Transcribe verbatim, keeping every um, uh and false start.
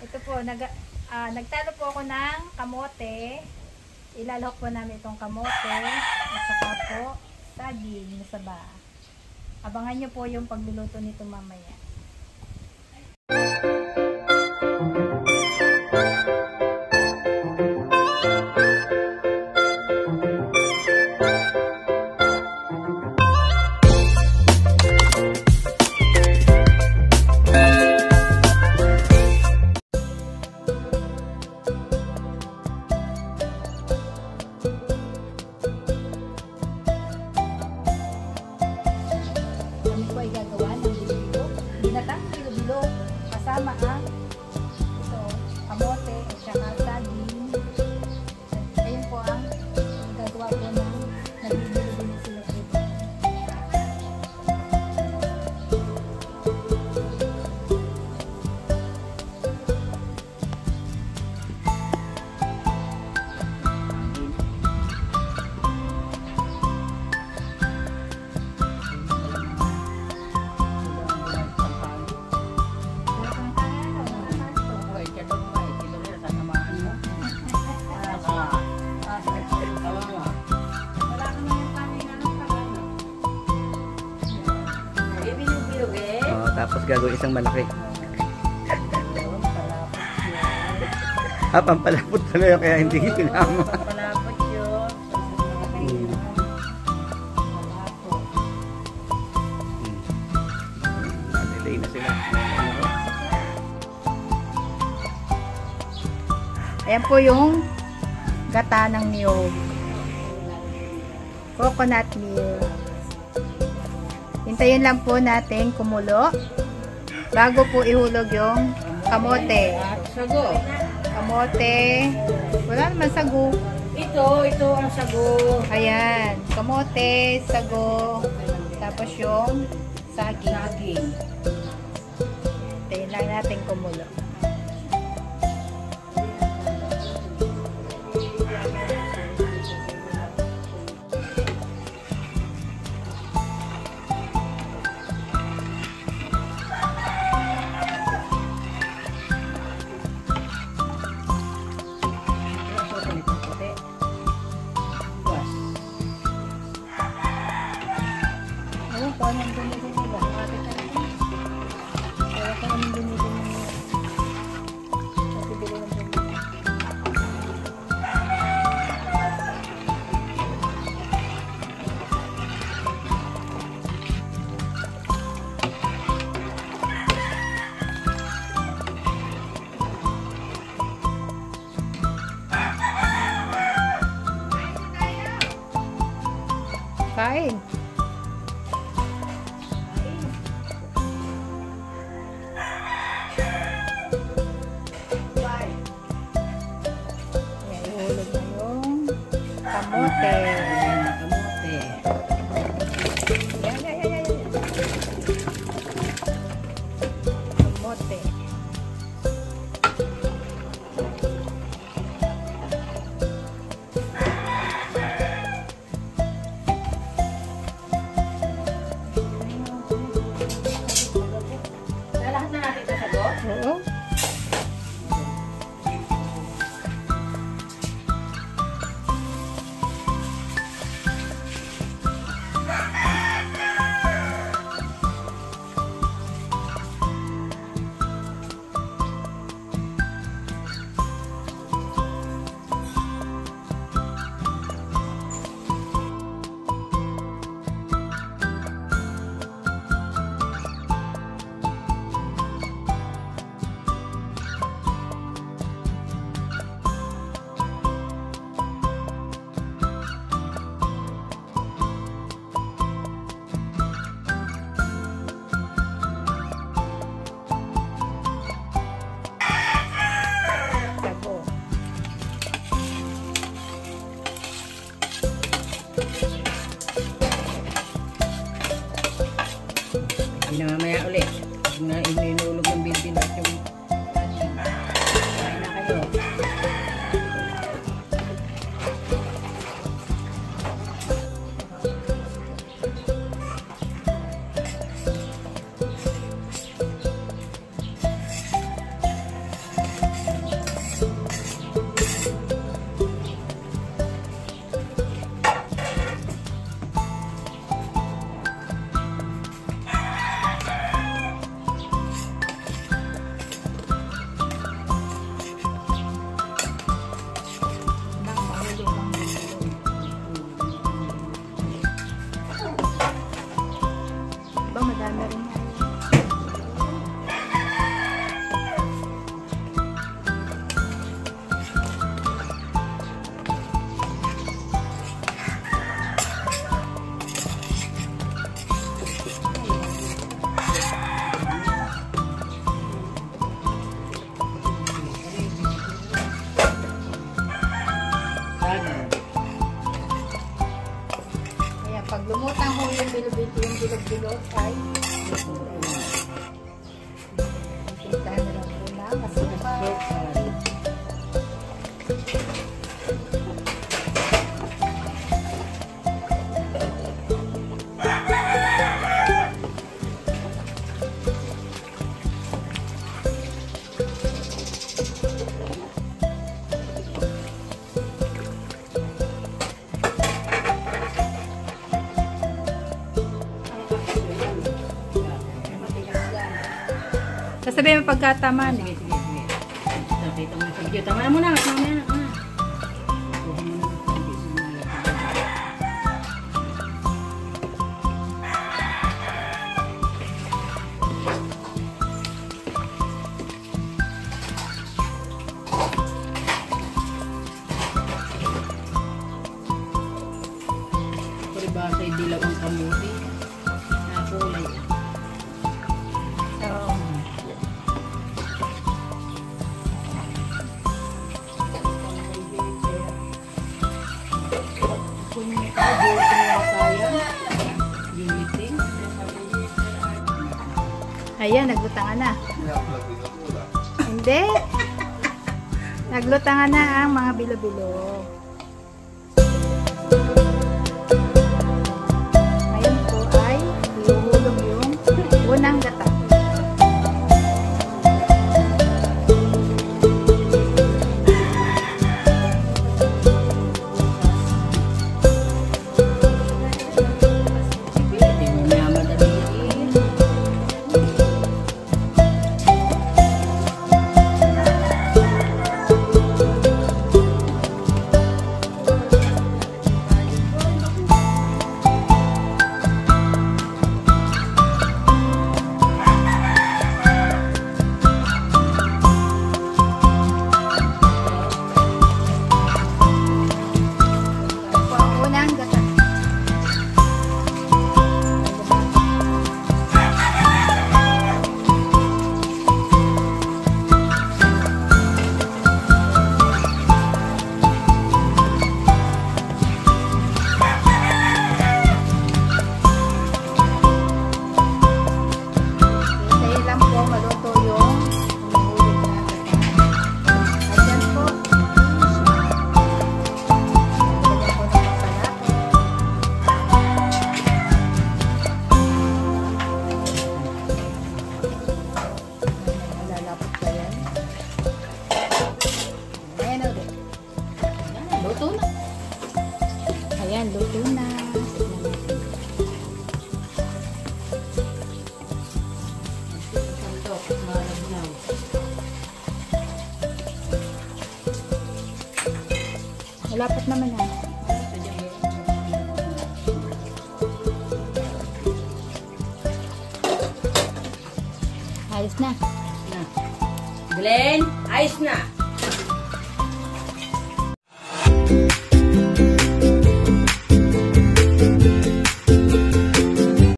Ito po, nag, uh, nagtalo po ako ng kamote. Ilalahok po namin itong kamote. At saka po, saging na saba. Abangan nyo po yung pagluluto nito mamaya. Kasama ang ito, kamote at saka saging. Ayun po ang gagawa po ng nabibili din sila dito. Tapos gagawin isang malaki. Ah, pampalapot pala yun, kaya hindi pinama. Pampalapot yun. Hmm. Delay na sila. Ayan po yung gata ng niyog. Coconut milk. Hintayin lang po natin kumulo bago po ihulog yung kamote. Sago. Kamote. Wala naman sago. Ito, ito ang sago. Ayan. Kamote, sago. Tapos yung saging. Saging. Hintayin lang natin kumulo. Kung anong dumidin nila, makakita natin. Kaya kung anong dumidin nila, kasi bili ng dumidin. Kain. Kamote. Kamote. Yan, yan, yan, yan. Kamote. Lalahat na natin ito sago? Oo. bilog ay ipuntahan na lang po na masukal. Sasabihin mo pagkataman. Sige, sige, sige. Nakita mo sa video. Tama na muna. Tama na. Tama na. Kuha mo na. Hindi sumala. Peribasa ay dilaw ang kamuti. Nakulay. Oo. Ayan, naglutangan na. Hindi. Naglutangan na ang mga bilo-bilo. Ngayon po ay ihuhulog yung unang gata. Luto na. Ayan, luto na. Santok, malabnaw. Malapit naman na. Ayos na. Na. Glenn, ayos na.